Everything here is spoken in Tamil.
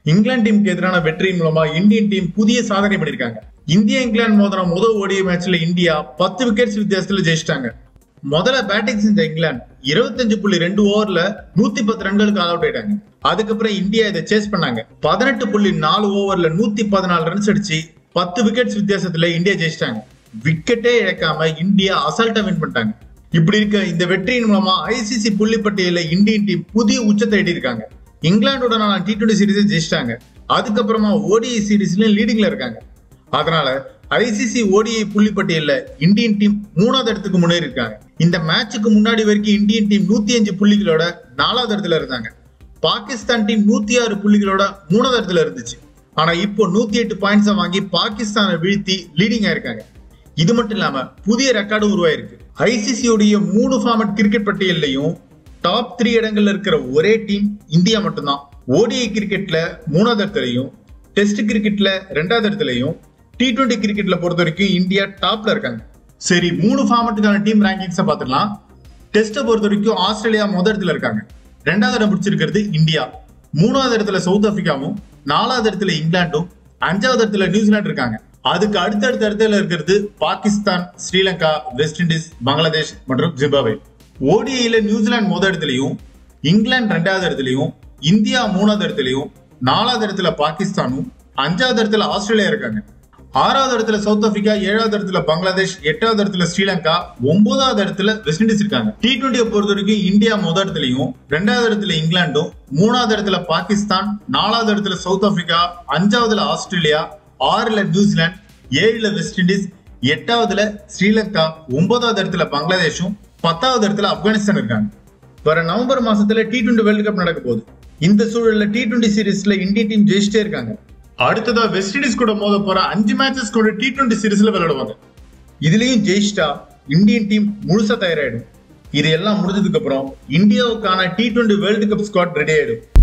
இங்கிலாந்து டீமுக்கு எதிரான வெற்றியின் மூலமா இந்தியன் டீம் புதிய சாதனை பண்ணிருக்காங்க. இந்தியா இங்கிலாந்து மோதின முதல் ஓடிஐ மேட்ச்ல இந்தியா 10 விக்கெட்ஸ் வித்தியாசத்துல ஜெயிச்சிட்டாங்க. முதல்ல பேட்டிங் செஞ்ச இங்கிலாந்து 25.2 ஓவர்ல 110 ரன்களுக்கு ஆல் அவுட் ஆயிட்டாங்க. அதுக்கப்புறம் இந்தியா இதை சேஸ் பண்ணாங்க. 18.4 ஓவர்ல 114 ரன்ஸ் அடிச்சு 10 விக்கெட்ஸ் வித்தியாசத்துல இந்தியா ஜெயிச்சிட்டாங்க. விக்கெட்டே இழக்காம இந்தியா அசால்ட்டா வின் பண்ணிட்டாங்க. இப்படி இருக்க இந்த வெற்றியின் மூலமா ICC புள்ளி பட்டியல இந்தியன் டீம் புதிய உச்சத்தை எட்டியிருக்காங்க. இங்கிலாந்துடனான T20 சீரீஸை ஜெயிச்சிட்டாங்க. அதுக்கப்புறமா ODI சீரீஸ்ல லீடிங்ல இருக்காங்க. அதனால ICC ODI புள்ளி பட்டியல்ல இந்தியன் டீம் 3வது இடத்துக்கு முன்னேறி இருக்காங்க. இந்த மேட்சுக்கு முன்னாடி வரைக்கும் இந்தியன் டீம் 105 புள்ளிகளோட 4வது இடத்துல இருந்தாங்க. பாகிஸ்தான் டீம் 106 புள்ளிகளோட 3வது இடத்துல இருந்துச்சு. ஆனா இப்போ 108 பாயிண்ட்ஸை வாங்கி பாகிஸ்தானை வீழ்த்தி லீடிங் ஆயிருக்காங்க. இது மட்டும் இல்லாம புதிய ரெக்கார்டு உருவாயிருக்கு. ICC உடைய 3 ஃபார்மட் கிரிக்கெட் பட்டியல்லையும் டாப் 3 இடங்கள்ல இருக்கிற ஒரே டீம் இந்தியா மட்டும்தான். ODI கிரிக்கெட்ல 3வது இடத்துலயும், டெஸ்ட் கிரிக்கெட்ல 2வது இடத்துலயும், T20 கிரிக்கெட்ல பொறுத்த வரைக்கும் இந்தியா டாப்ல இருக்காங்க. சரி, 3 ஃபார்மட்டுக்கான டீம் ரேங்கிங்ஸை பார்த்துக்கலாம். டெஸ்ட்டை பொறுத்த வரைக்கும் ஆஸ்திரேலியா முதல் இடத்துல இருக்காங்க. 2வது இடம் பிடிச்சிருக்கிறது இந்தியா. 3வது இடத்துல சவுத் ஆப்பிரிக்காவும், 4வது இடத்துல இங்கிலாந்தும், 5வது இடத்துல நியூசிலாந்து இருக்காங்க. அதுக்கு அடுத்தடுத்த இடத்துல இருக்கிறது பாகிஸ்தான், ஸ்ரீலங்கா, வெஸ்ட் இண்டீஸ், பங்களாதேஷ் மற்றும் ஜிம்பாப்வே. ODIல நியூசிலாந்து முதல் இடத்துலயும், இங்கிலாந்து 2வது இடத்துலயும், இந்தியா 3வது இடத்துலயும், 4வது இடத்துல பாகிஸ்தானும், 5வது இடத்துல ஆஸ்திரேலியா இருக்காங்க. 6வது இடத்துல சவுத் ஆப்பிரிக்கா, 7வது இடத்துல பங்களாதேஷ், 8வது இடத்துல ஸ்ரீலங்கா, 9வது இடத்துல வெஸ்ட் இண்டீஸ் இருக்காங்க. T20 பொறுத்த வரைக்கும் இந்தியா முதல் இடத்துலயும், 2வது இடத்துல இங்கிலாந்தும், 3வது இடத்துல பாகிஸ்தான், 4வது இடத்துல சவுத் ஆப்பிரிக்கா, 5வதுல ஆஸ்திரேலியா, 6ல நியூசிலாந்து, 7ல வெஸ்ட் இண்டீஸ், 8வதுல ஸ்ரீலங்கா, 9வது இடத்துல பங்களாதேஷும், 10வது இடத்துல ஆப்கானிஸ்தான் இருக்காங்க. வர நவம்பர் மாசத்துல T20 வேர்ல்ட் கப் நடக்க போகுது. இந்த சூழல்ல T20 சீரீஸ்ல இந்தியன் டீம் ஜெயிச்சிட்டே இருக்காங்க. அடுத்ததா வெஸ்ட் இண்டீஸ் கூட மோத போற 5 மேட்சஸ் கூட T20 சீரீஸ்ல விளையாடுவாங்க. இதுலயும் ஜெயிச்சிட்டா இந்தியன் டீம் முழுசா தயாராயிடும். இது எல்லாம் முடிஞ்சதுக்கு அப்புறம் இந்தியாவுக்கான T20 world cup squad ready ஆயிடும்.